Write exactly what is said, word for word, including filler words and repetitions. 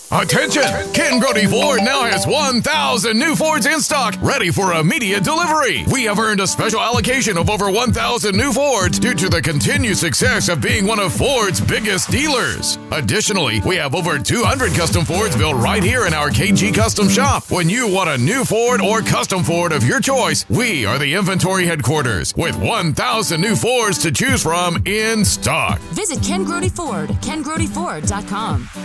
Attention! Ken Grody Ford now has one thousand new Fords in stock, ready for immediate delivery. We have earned a special allocation of over one thousand new Fords due to the continued success of being one of Ford's biggest dealers. Additionally, we have over two hundred custom Fords built right here in our K G Custom Shop. When you want a new Ford or custom Ford of your choice, we are the inventory headquarters with one thousand new Fords to choose from in stock. Visit Ken Grody Ford, ken grody ford dot com.